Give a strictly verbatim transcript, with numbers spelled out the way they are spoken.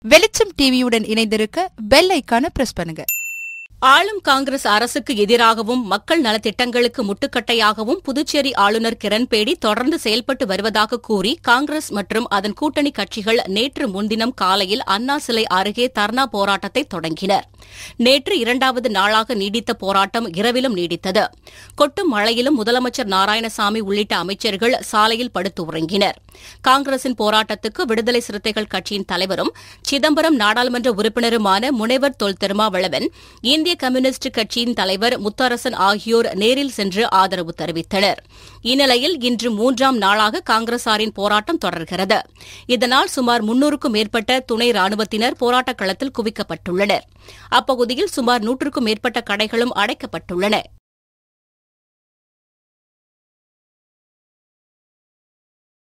வெளிச்சம் டிவியுடன் இணைந்திருக்க பெல் ஐகானை பிரஸ் பண்ணுங்க. ஆளும் காங்கிரஸ் அரசுக்கு எதிராகவும் மக்கள் நலத்திட்டங்களுக்கு முட்டுக்கட்டையாகவும் புதுச்சேரி ஆளுநர் கிரண் பேடி தொடர்ந்து செயல்பட்டு வருவதாக கூறி காங்கிரஸ் மற்றும் அதன் கூட்டணி கட்சிகள் நேற்று முன்தினம் காலையில் அண்ணா சிலை அருகே தர்ணா போராட்டத்தை தொடங்கினர். நேற்று இரண்டாவது நாளாக நீடித்த போராட்டம் இரவிலும் நீடித்தது. கொட்டும் மழையிலும் முதலமைச்சர் நாராயணசாமி உள்ளிட்ட அமைச்சர்கள் சாலையில் படுத்து உறங்கினர். காங்கிரசின் போராட்டத்துக்கு விடுதலை சிறுத்தைகள் கட்சியின் தலைவரும் சிதம்பரம் நாடாளுமன்ற உறுப்பினருமான முனைவர் தொல் திருமாவளவன், இந்திய கம்யூனிஸ்ட் கட்சியின் தலைவர் முத்தரசன் ஆகியோர் நேரில் சென்று ஆதரவு தெரிவித்தனர். இந்நிலையில் இன்று மூன்றாம் நாளாக காங்கிரசாரின் போராட்டம் தொடர்கிறது. இதனால் சுமார் முன்னூறுக்கும் மேற்பட்ட துணை ராணுவத்தினர் போராட்டக் களத்தில் குவிக்கப்பட்டுள்ளனர். அப்பகுதியில் சுமார் நூற்றுக்கும் மேற்பட்ட கடைகளும் அடைக்கப்பட்டுள்ளன.